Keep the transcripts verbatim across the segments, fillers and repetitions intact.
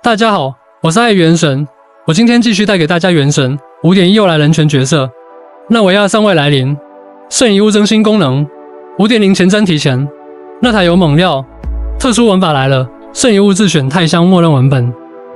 大家好，我是爱元神，我今天继续带给大家元神 五点一 又来人权角色。纳维亚尚未来临，圣遗物更新功能 五点零 前瞻提前。纳塔有猛料，特殊文法来了，圣遗物自选太香默认文本。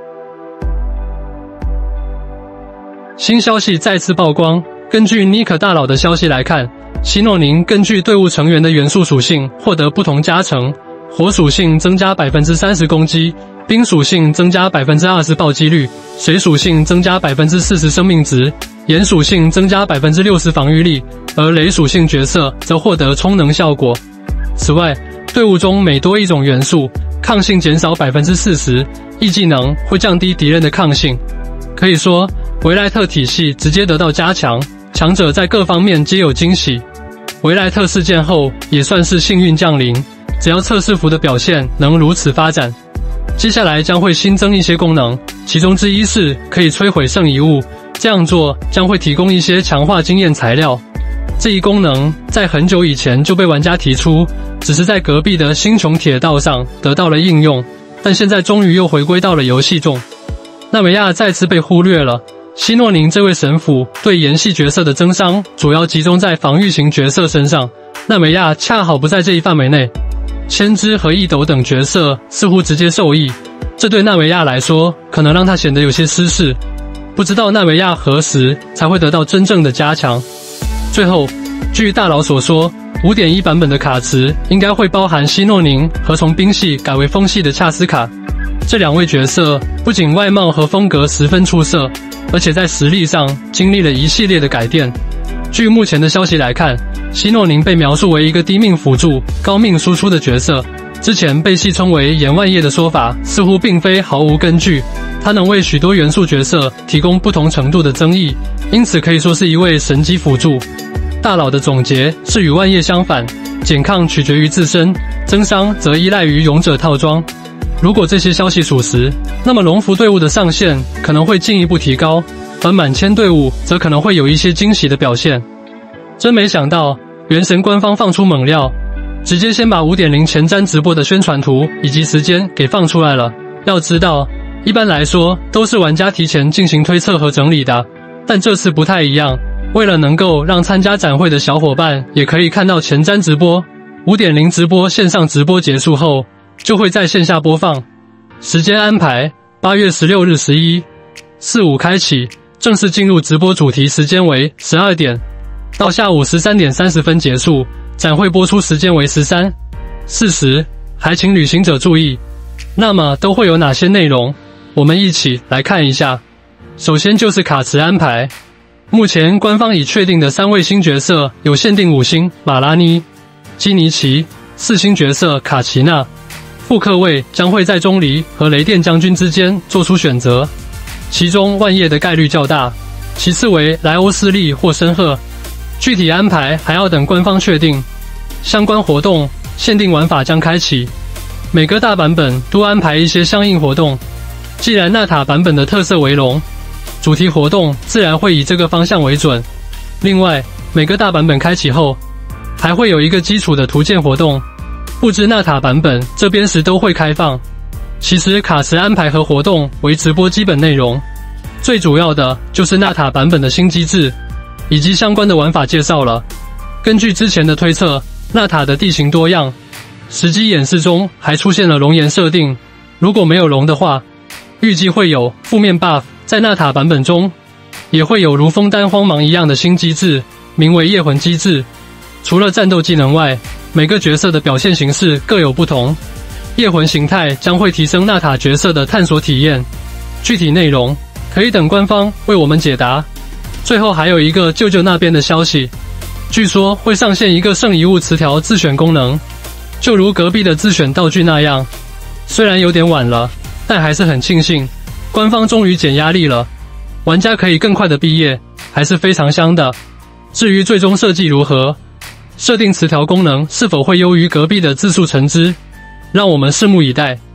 新消息再次曝光，根据尼可大佬的消息来看，希诺宁根据队伍成员的元素属性获得不同加成，火属性增加 百分之三十 攻击，冰属性增加 百分之二十 暴击率，水属性增加 百分之四十 生命值，炎属性增加 百分之六十 防御力，而雷属性角色则获得充能效果。此外，队伍中每多一种元素，抗性减少 百分之四十， 一技能会降低敌人的抗性。可以说，维莱特体系直接得到加强，强者在各方面皆有惊喜。维莱特事件后也算是幸运降临，只要测试服的表现能如此发展，接下来将会新增一些功能，其中之一是可以摧毁圣遗物，这样做将会提供一些强化经验材料。这一功能在很久以前就被玩家提出，只是在隔壁的星穹铁道上得到了应用，但现在终于又回归到了游戏中。纳维亚再次被忽略了，希诺宁这位神辅对炎系角色的增伤主要集中在防御型角色身上，纳维亚恰好不在这一范围内。千之和一斗等角色似乎直接受益，这对纳维亚来说可能让他显得有些失势。不知道纳维亚何时才会得到真正的加强。最后，据大佬所说， 五点一 版本的卡池应该会包含希诺宁和从冰系改为风系的恰斯卡。这两位角色不仅外貌和风格十分出色，而且在实力上经历了一系列的改变。据目前的消息来看，希诺宁被描述为一个低命辅助、高命输出的角色。之前被戏称为阎万叶的说法似乎并非毫无根据，他能为许多元素角色提供不同程度的增益，因此可以说是一位神级辅助。大佬的总结是与万叶相反，减抗取决于自身，增伤则依赖于勇者套装。如果这些消息属实，那么龙服队伍的上限可能会进一步提高，而满千队伍则可能会有一些惊喜的表现。真没想到，原神官方放出猛料，直接先把 五点零 前瞻直播的宣传图以及时间给放出来了。要知道，一般来说都是玩家提前进行推测和整理的，但这次不太一样。为了能够让参加展会的小伙伴也可以看到前瞻直播， 五点零 直播线上直播结束后就会在线下播放。时间安排八月十六日十一四五开启，正式进入直播主题时间为十二点，到下午十三点三十分结束，展会播出时间为十三四十，还请旅行者注意。那么都会有哪些内容？我们一起来看一下。首先就是卡池安排，目前官方已确定的三位新角色有限定五星马拉妮、基尼奇，四星角色卡奇娜。复刻位将会在钟离和雷电将军之间做出选择，其中万叶的概率较大，其次为莱欧斯利或申赫。具体安排还要等官方确定。相关活动限定玩法将开启，每个大版本都安排一些相应活动。既然纳塔版本的特色为龙，主题活动自然会以这个方向为准。另外，每个大版本开启后，还会有一个基础的图鉴活动，不知纳塔版本这边时都会开放。其实卡池安排和活动为直播基本内容，最主要的就是纳塔版本的新机制以及相关的玩法介绍了。根据之前的推测，纳塔的地形多样，实机演示中还出现了龙岩设定，如果没有龙的话，预计会有负面 buff。在纳塔版本中，也会有如枫丹荒芒一样的新机制，名为夜魂机制。除了战斗技能外，每个角色的表现形式各有不同，夜魂形态将会提升纳塔角色的探索体验。具体内容可以等官方为我们解答。最后还有一个舅舅那边的消息，据说会上线一个圣遗物词条自选功能，就如隔壁的自选道具那样。虽然有点晚了，但还是很庆幸官方终于减压力了，玩家可以更快的毕业，还是非常香的。至于最终设计如何，设定词条功能是否会优于隔壁的自述橙汁，让我们拭目以待。